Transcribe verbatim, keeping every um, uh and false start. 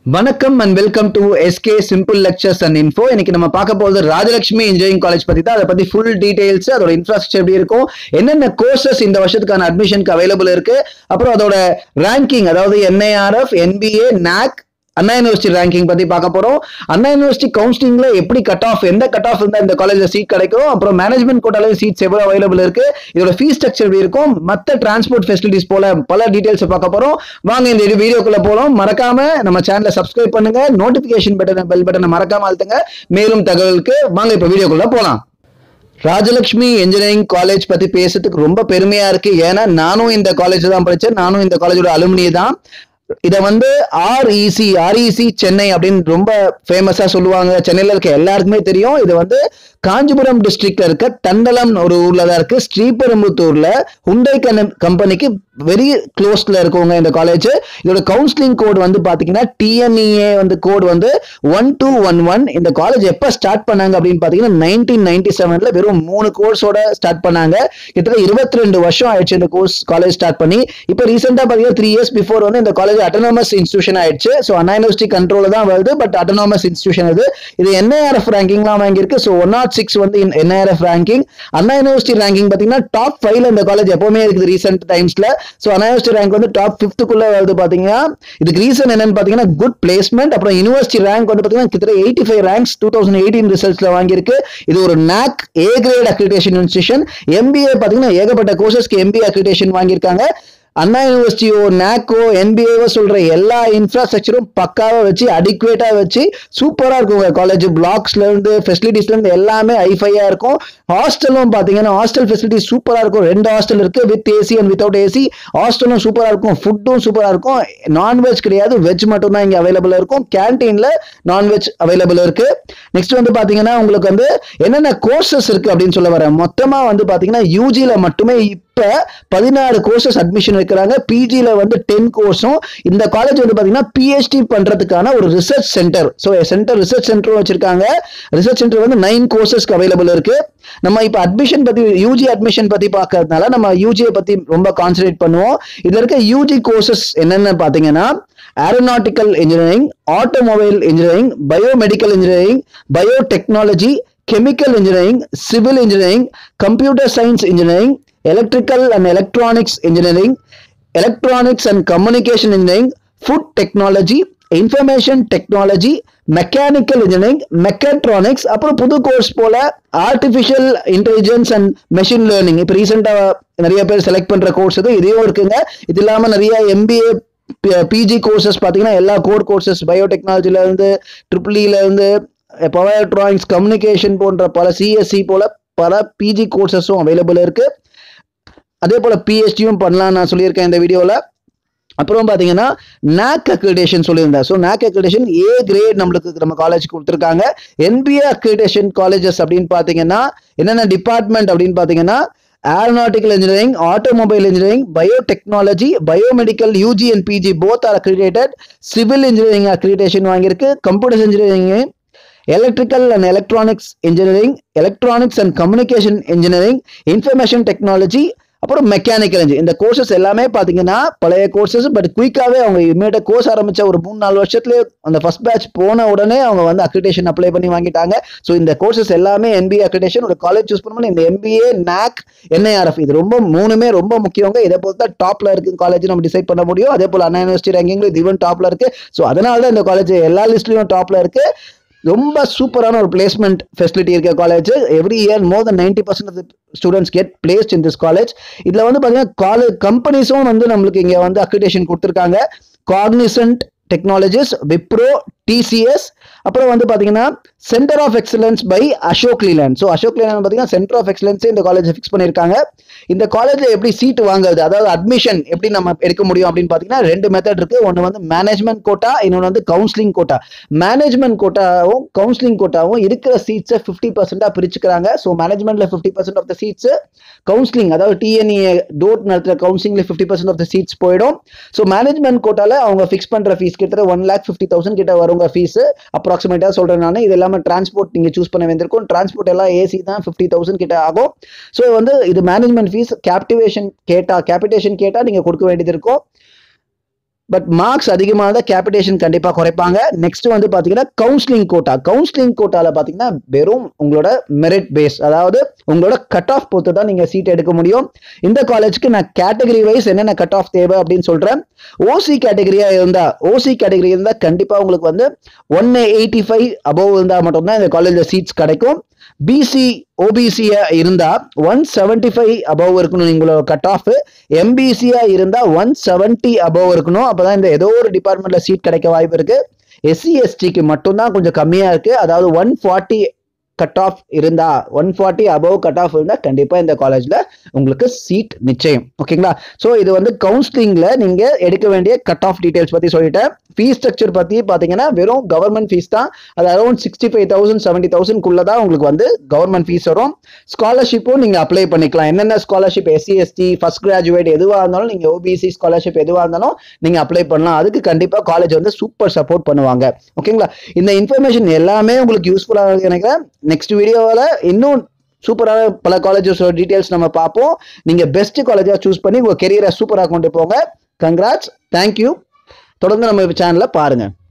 வணக்கம் and welcome to S K Simple Lectures and Info. இன்னைக்கு நம்ம பார்க்க போறது ராஜலட்சுமி இன்ஜினியரிங் காலேஜ் பத்தி தான். அதை பத்தி ஃபுல் டீடைல்ஸ், அதோட இன்ஃப்ராஸ்ட்ரக்சர் எப்படி இருக்கும், என்னென்ன கோர்சஸ் இந்த வருஷத்துக்கான அட்மிஷனுக்கு அவைலபிள் இருக்கு, அப்புறம் அதோட ரேங்கிங், அதாவது N I R F, N B A, N A C, Anna university ranking பத்தி பார்க்க போறோம். அண்ணா யூனிவர்சிட்டி கவுன்சிலிங்ல எப்படி கட் ஆஃப், எந்த கட் ஆஃப் இருந்தா இந்த காலேஜ்ல சீட் கிடைக்கும், அப்புறம் மேனேஜ்மெண்ட் கோட்டால சீட்ஸ் எவ்வளவு அவைலபிள் இருக்கு, இதோட ஃபீஸ் ஸ்ட்ரக்சர் எப்படி இருக்கும், மத்த டிரான்ஸ்போர்ட் ஃபெசிலிட்டிஸ் போல பல டீடைல்ஸ் பார்க்க போறோம். வாங்க இந்த வீடியோக்குள்ள போறோம். மறக்காம நம்ம சேனலை சப்ஸ்கிரைப் பண்ணுங்க, நோட்டிபிகேஷன் பட்டன் பெல் பட்டனை மறக்காம அழுத்துங்க. மேலும் தகவலுக்கு வாங்க இப்ப வீடியோக்குள்ள போலாம். ராஜலட்சுமி இன்ஜினியரிங் காலேஜ் பத்தி பேசுறதுக்கு ரொம்ப பெருமையா இருக்கு. ஏன்னா நானும் இந்த காலேஜ் தான் படிச்சேன், நானும் இந்த காலேஜோட அலுமினி தான். இதை வந்து ஆர்இசி ஆர்இசி சென்னை அப்படின்னு ரொம்ப ஃபேமஸா சொல்லுவாங்க. சென்னையில இருக்க எல்லாருக்குமே தெரியும். இது வந்து காஞ்சிபுரம் டிஸ்ட்ரிக்ட்ல இருக்க தண்டலம் ஒரு ஊர்ல தான் இருக்கு. ஸ்ரீபெரும்புத்தூர்ல ஹுண்டை கம்பெனிக்கு வெரி க்ளோஸ்ல இருக்கவங்க இந்த காலேஜ். இதோட கவுன்சிலிங் கோட் வந்து பாத்தீங்கன்னா T N E A வந்து கோட் வந்து ஒன் டூ ஒன் ஒன். இந்த காலேஜ் எப்ப ஸ்டார்ட் பண்ணாங்க அப்படின்னு பாத்தீங்கன்னா நைன்டீன் நைன்டி செவன்ல வெறும் மூணு கோர்ஸோட ஸ்டார்ட் பண்ணாங்க. கிட்டத்தட்ட இருபத்தி ரெண்டு வருஷம் ஆயிடுச்சு இந்த கோர்ஸ் காலேஜ் ஸ்டார்ட் பண்ணி. இப்போ ரீசெண்டா பாத்தீங்கன்னா த்ரீ இயர்ஸ் பிஃபோர் வந்து இந்த காலேஜ் அட்டானமஸ் இன்ஸ்டிடியூஷன் ஆயிடுச்சு. ஸோ அண்ணா யூனிவர்சிட்டி கண்ட்ரோல தான் வருது, பட் அட்டானமஸ் இன்ஸ்டிடியூஷன் இது. இது N I R F ரேங்கிங்லாம் வாங்கியிருக்கு. ஸோ ஒன் நாட் சிக்ஸ் வந்து N I R F ranking. Anna university ranking பாத்தீங்கன்னா டாப் ஃபைவ்ல இந்த காலேஜ் எப்பவுமே இருக்குது ரீசெண்ட் டைம்ஸ்ல. ஸோ அண்ணா யூனிவர்சிட்டி ரேங்க் வந்து டாப் ஃபிஃப்த்துக்குள்ள வருது பாத்தீங்கன்னா. இதுக்கு ரீசன் என்னன்னு பாத்தீங்கன்னா குட் பிளேஸ்மெண்ட். அப்புறம் யூனிவர்சிட்டி ரேங்க் வந்து பாத்தீங்கன்னா கிட்டத்தட்ட eighty five ranks two thousand eighteen ரிசல்ட்ஸ்ல வாங்கியிருக்கு. இது ஒரு N A C A grade accreditation institution. M B A பாத்தீங்கன்னா ஏகப்பட்ட கோர்சஸ்க்கு M B A அக்ரிடேஷன் வாங்கியிருக்காங்க. அண்ணா யூனிவர்சிட்டியோ நாக்கோ N B A சொல்ற எல்லா இன்ஃப்ராஸ்ட்ரக்சரும் பக்காவா வச்சு அடிக்குவேட்டா வச்சு சூப்பரா இருக்கும் காலேஜ். பிளாக்ஸ்ல இருந்து ஃபெசிலிட்டிஸ்ல இருந்து எல்லாமே ஐஃபையா இருக்கும். ஹாஸ்டலும் பாத்தீங்கன்னா ஹாஸ்டல் ஃபெசிலிட்டிஸ் சூப்பரா இருக்கும். ரெண்டு ஹாஸ்டல் இருக்கு, with AC and without AC. ஹாஸ்டலும் சூப்பரா இருக்கும், ஃபுட்டும் சூப்பரா இருக்கும். நான்வெஜ் கிடையாது, வெஜ் மட்டும் தான் இங்க அவைலபிள் இருக்கும். கேன்டீன்ல நான்வெஜ் அவைலபிள் இருக்கு. நெக்ஸ்ட் வந்து பாத்தீங்கன்னா உங்களுக்கு வந்து என்னென்ன கோர்சஸ் இருக்கு அப்படின்னு சொல்ல வரேன். மொத்தமா வந்து பாத்தீங்கன்னா யூஜில மட்டுமே இப்ப பதினாறு கோர்சஸ் அட்மிஷன் வைக்கிறாங்க. பிஜில வந்து டென் கோர்ஸும். இந்த காலேஜ் வந்து பாத்தீங்கன்னா PhD பண்றதுக்கான ஒரு research centre. So centre research சென்டரும் வச்சிருக்காங்க. ரிசர்ச் சென்டர் வந்து நைன் கோர்சஸ்க்கு அவைலபிள் இருக்கு. நம்ம இப்ப அட்மிஷன் பத்தி யூஜி அட்மிஷன் பத்தி பார்க்கறதுனால நம்ம யூஜியை பத்தி ரொம்ப கான்சென்ட்ரேட் பண்ணுவோம். இதுல இருக்க யூஜி கோர்சஸ் என்னென்ன பாத்தீங்கன்னா aeronautical engineering, automobile engineering, biomedical engineering, biotechnology, chemical engineering, civil engineering, computer science engineering, electrical and electronics engineering, electronics and communication engineering, food technology, information technology, mechanical engineering, mechatronics, அப்புறம் புது course போல artificial intelligence and machine learning. இப்போ ரீசெண்டா நிறைய பேர் select பண்ற course இது இதையும் இருக்குங்க. இது இல்லாம நிறைய M B A P G courses பாத்தீங்கன்னா எல்லா கோர் கோர்சஸ் பயோடெக்னாலஜில இருந்து ட்ரிபிள் இல இருந்து பவர் எலக்ட்ரானிக்ஸ், கம்யூனிகேஷன் போன்ற பல C S C போல பல P G கோர்சஸும் அவைலபிள் இருக்கு. அதே போல PhDயும் பண்ணலாம் நான் சொல்லியிருக்கேன் இந்த வீடியோல. அப்புறம் பாத்தீங்கன்னா N A C அக்ரிடேஷன் சொல்லியிருந்தேன். So N A C accreditation A grade நம்மளுக்கு நம்ம காலேஜ் கொடுத்துருக்காங்க. N B A accreditation colleges அப்படின்னு பாத்தீங்கன்னா என்னென்ன டிபார்ட்மெண்ட் அப்படின்னு பாத்தீங்கன்னா aeronautical engineering, automobile engineering, biotechnology, biomedical U G and P G both are accredited. Civil engineering accreditation வாங்கியிருக்கு. Computer engineering, electrical and electronics engineering, electronics and communication engineering, information technology, அப்புறம் mechanical engineering. இந்த courses எல்லாமே பாத்தீங்கன்னா பழைய courses, but குயிக்காவே அவங்க இமீடியட்டா course ஆரம்பிச்ச ஒரு மூணு நாலு வருஷத்துல அந்த ஃபர்ஸ்ட் பேட்ச் போன உடனே அவங்க வந்து அக்ரிடேஷன் அப்ளை பண்ணி வாங்கிட்டாங்க. ஸோ இந்த கோர்சஸ் எல்லாமே N B A அக்ரிடேஷன். ஒரு காலேஜ் சூஸ் பண்ணும்போது இந்த M B A, N A C, N I R F இது ரொம்ப மூணுமே ரொம்ப முக்கியங்க. இதை பொறுத்தா டாப்ல இருக்கு காலேஜ் நம்ம டிசைட் பண்ண முடியும். அதே போல அண்ணா யூனிவர்சிட்டி ரேங்கிங்ல இது ஈவன் டாப்ல இருக்கு. ஸோ அதனால தான் இந்த காலேஜ் எல்லா லிஸ்ட்லயும் டாப்ல இருக்கு. ரொம்ப சூப்பரான ஒரு பிளேஸ்மெண்ட் ஃபெசிலிட்டி இருக்க college. Every year more than ninety percent of students get placed in this college. இதுல வந்து பாத்தீங்கன்னா காலேஜ் கம்பெனிஸும் வந்து நம்மளுக்கு இங்க வந்து அக்ரிடேஷன் கொடுத்துருக்காங்க. Cognizant technologies, Wipro, T C S, அப்புறம் வந்து பாத்தீங்கன்னா centre of excellence by Ashok Leyland. So Ashok Leyland பாத்தீங்கன்னா சென்டர் ஆஃப் எக்ஸலன்ஸ் இந்த காலேஜ் ஃபிக்ஸ் பண்ணியிருக்காங்க. இந்த காலேஜ்ல எப்படி சீட் வாங்குறது, அதாவது அட்மிஷன் எப்படி நம்ம எடுக்க முடியும் அப்படின்னு பாத்தீங்கன்னா ரெண்டு மெத்தட் இருக்கு. ஒன்று வந்து மேனேஜ்மெண்ட் கோட்டா, இன்னொன்று வந்து கவுன்சிலிங் கோட்டா. மேனேஜ்மெண்ட் கோட்டாவும் கவுன்சிலிங் கோட்டாவும் இருக்கிற சீட்ஸை ஃபிஃப்டி பர்சன்டா பிரிச்சுக்கிறாங்க. ஸோ மேனேஜ்மெண்ட்ல fifty percent of the seats, counselling அதாவது T N E A டோட் நடத்துற கவுன்சிலிங்ல fifty percent of the seats போயிடும். ஸோ மேனேஜ்மெண்ட் கோட்டால அவங்க ஃபிக்ஸ் பண்ற ஃபீஸ் கிட்ட ஒன் லேக் ஃபிஃப்டி தௌசண்ட் கிட்ட வரும் ஃபீஸ். அப்ராக்சிமேட்டா சொல்றேன் நான். இது எல்லாமே டிரான்ஸ்போர்ட் நீங்க சூஸ் பண்ண வேண்டியிருக்கும். டிரான்ஸ்போர்ட் எல்லாம் ஏசி தான் ஃபிஃப்டி தௌசண்ட் கிட்ட ஆகும். ஸோ வந்து இது மேனேஜ்மெண்ட் ஃபீஸ். கேப்டிவேஷன் கேட்டா கேபிடேஷன் கேட்டா நீங்க கொடுக்க வேண்டியது இருக்கும். பட் மார்க்ஸ் அதிகமாக இருந்தால் கேபிடேஷன் கண்டிப்பாக குறைப்பாங்க. நெக்ஸ்ட் வந்து பார்த்தீங்கன்னா கவுன்சிலிங் கோட்டா. கவுன்சிலிங் கோட்டாவில் பார்த்தீங்கன்னா வெறும் உங்களோட மெரிட் பேஸ், அதாவது உங்களோட கட் ஆஃப் பொறுத்து தான் நீங்கள் சீட் எடுக்க முடியும். இந்த காலேஜுக்கு நான் கேட்டகரி வைஸ் என்னென்ன கட் ஆஃப் தேவை அப்படின்னு சொல்கிறேன். ஓசி கேட்டகரியா இருந்தால் ஓசி கேட்டகரி இருந்தால் கண்டிப்பாக உங்களுக்கு வந்து ஒன் எயிட்டி ஃபைவ் அபவ் இருந்தால் மட்டும்தான் இந்த காலேஜில் சீட்ஸ் கிடைக்கும். பிசி ஓபிசியா இருந்தா ஒன் செவன்டி ஃபைவ் அபவ் இருக்கணும் உங்களோட கட் ஆஃப். எம்பிசியா இருந்தா ஒன் செவன்டி அபவ் இருக்கணும். அப்பதான் இந்த ஏதோ ஒரு டிபார்ட்மெண்ட்ல சீட் கிடைக்க வாய்ப்பு இருக்கு. எஸ்சி எஸ்டிக்கு மட்டும்தான் கொஞ்சம் கம்மியா இருக்கு. அதாவது ஒன் ஃபார்ட்டி கட் ஆஃப் இருந்தா one forty above cut off இருந்தா கண்டிப்பா இந்த காலேஜ்ல உங்களுக்கு சீட் நிச்சயம். ஓகேங்களா? ஸோ இது வந்து கவுன்சிலிங்ல நீங்க எடுக்க வேண்டிய கட் ஆஃப் டீடைல்ஸ் பத்தி சொல்லிட்டேன். ஃபீஸ் ஸ்ட்ரக்சர் பத்தி பாத்தீங்கன்னா வெறும் கவர்மெண்ட் ஃபீஸ் தான். அது around sixty five thousand seventy thousand குள்ளதான் உங்களுக்கு வந்து கவர்மெண்ட் ஃபீஸ் வரும். ஸ்காலர்ஷிப்பும் நீங்க அப்ளை பண்ணிக்கலாம். என்னென்ன scholarship SC ST first graduate எதுவா இருந்தாலும் நீங்க ஓபிசி ஸ்காலர்ஷிப் எதுவா இருந்தாலும் நீங்க அப்ளை பண்ணலாம். அதுக்கு கண்டிப்பா காலேஜ் வந்து சூப்பர் சப்போர்ட் பண்ணுவாங்க. ஓகேங்களா? இந்த இன்ஃபர்மேஷன் எல்லாமே உங்களுக்கு யூஸ்ஃபுல்லாக நினைக்கிறேன். நெக்ஸ்ட் வீடியோவில் இன்னும் சூப்பரான பல காலேஜஸ் டீடைல்ஸ் நம்ம பார்ப்போம். நீங்க பெஸ்ட் காலேஜா சூஸ் பண்ணி உங்க கெரியரை சூப்பராக கொண்டு போங்க. Congrats, thank you. தொடர்ந்து நம்ம சேனலை பாருங்க.